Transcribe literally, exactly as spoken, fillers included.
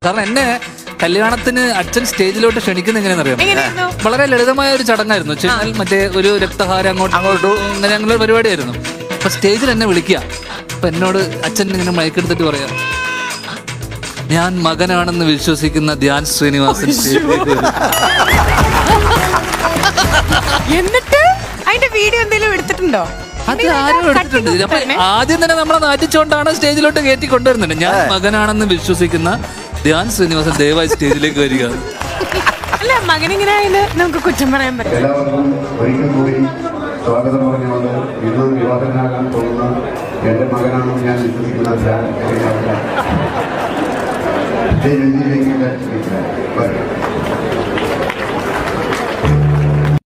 കാരണം എന്നെ കല്യാണത്തിന് അച്ഛൻ സ്റ്റേജിലോട്ട് ക്ഷണിക്കുന്ന എങ്ങനെയാണെന്നറിയാം. വളരെ ലളിതമായ ഒരു ചടങ്ങായിരുന്നു. വെച്ചാൽ മറ്റേ ഒരു രക്തഹാരം അങ്ങോട്ട് അങ്ങോട്ട് അങ്ങനെ അങ്ങനെ പരിപാടിയായിരുന്നു. അപ്പൊ സ്റ്റേജിൽ എന്നെ വിളിക്കുക. അപ്പൊ എന്നോട് അച്ഛൻ ഇങ്ങനെ മയക്കെടുത്തിട്ട് പറയാം, ഞാൻ മകനാണെന്ന് വിശ്വസിക്കുന്ന ധ്യാൻ ശ്രീനിവാസൻ സ്റ്റേജിലേക്ക് വരും. എന്നിട്ട് അതിന്റെ വീഡിയോ എന്തെങ്കിലും എടുത്തിട്ടുണ്ടോ? അത് ആരും എടുത്തിട്ടുണ്ട്. അപ്പൊ ആദ്യം തന്നെ നമ്മളെ നാറ്റിച്ചുകൊണ്ടാണ് സ്റ്റേജിലോട്ട് കയറ്റി കൊണ്ടുവരുന്നുണ്ട്. ഞാൻ മകനാണെന്ന് വിശ്വസിക്കുന്ന ധ്യാൻ ശ്രീനിവാസൻ ദയവായി സ്റ്റേജിലേക്ക് വരിക. അല്ല, മകനിങ്ങനെ നമുക്ക് കുറ്റം പറയാൻ പറ്റും. എല്ലാവർക്കും ഒരിക്കൽ കൂടി സ്വാഗതം പറഞ്ഞുകൊണ്ട് ഇന്ന് വിവാഹനാകാൻ പോകുന്ന എന്റെ മകനാണെന്ന് ഞാൻ വിശ്വസിക്കുന്ന ധ്യാൻ ശ്രീനിവാസൻ സ്റ്റേജിലേക്ക് വരും.